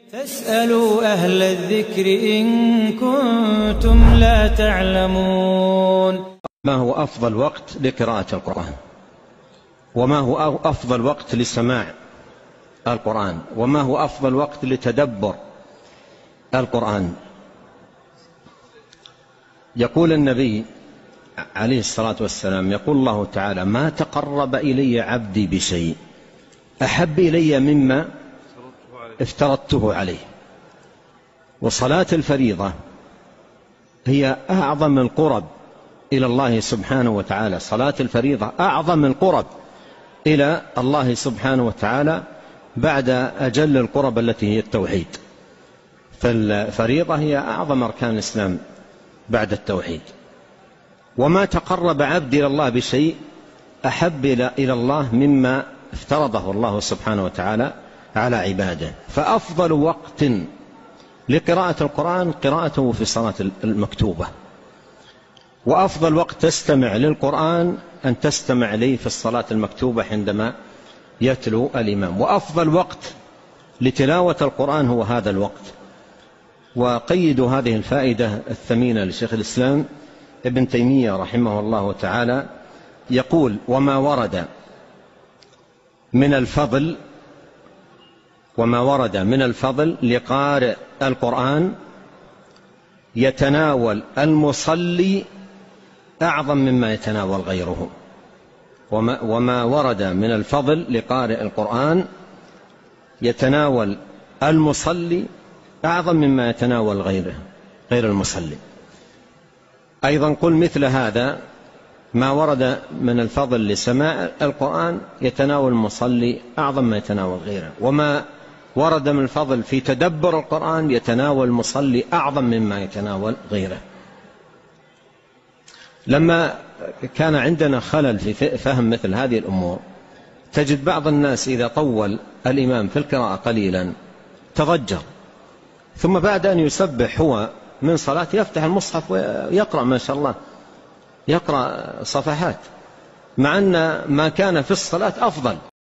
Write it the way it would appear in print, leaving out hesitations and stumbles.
فاسألوا أهل الذكر إن كنتم لا تعلمون. ما هو أفضل وقت لقراءة القرآن؟ وما هو أفضل وقت لسماع القرآن؟ وما هو أفضل وقت لتدبر القرآن؟ يقول النبي عليه الصلاة والسلام، يقول الله تعالى: ما تقرب إلي عبدي بشيء أحب إلي مما افترضته عليه. وصلاة الفريضة هي أعظم القرب إلى الله سبحانه وتعالى. صلاة الفريضة أعظم القرب إلى الله سبحانه وتعالى بعد أجل القرب التي هي التوحيد. فالفريضة هي أعظم أركان الإسلام بعد التوحيد. وما تقرب عبدي إلى الله بشيء أحب إلى الله مما افترضه الله سبحانه وتعالى على عباده. فأفضل وقت لقراءة القرآن قراءته في الصلاة المكتوبة، وأفضل وقت تستمع للقرآن أن تستمع إليه في الصلاة المكتوبة عندما يتلو الإمام. وأفضل وقت لتلاوة القرآن هو هذا الوقت. وقيدوا هذه الفائدة الثمينة لشيخ الإسلام ابن تيمية رحمه الله تعالى، يقول: وما ورد من الفضل لقارئ القرآن يتناول المصلي أعظم مما يتناول غيره. وما ورد من الفضل لقارئ القرآن يتناول المصلي أعظم مما يتناول غير المصلي. أيضا قل مثل هذا: ما ورد من الفضل لسماع القرآن يتناول المصلي أعظم ما يتناول غيره. وما ورد من الفضل في تدبر القرآن يتناول المصلي أعظم مما يتناول غيره. لما كان عندنا خلل في فهم مثل هذه الأمور، تجد بعض الناس إذا طول الإمام في القراءة قليلا تضجر، ثم بعد أن يسبح هو من صلاة يفتح المصحف ويقرأ ما شاء الله، يقرأ صفحات، مع أن ما كان في الصلاة أفضل.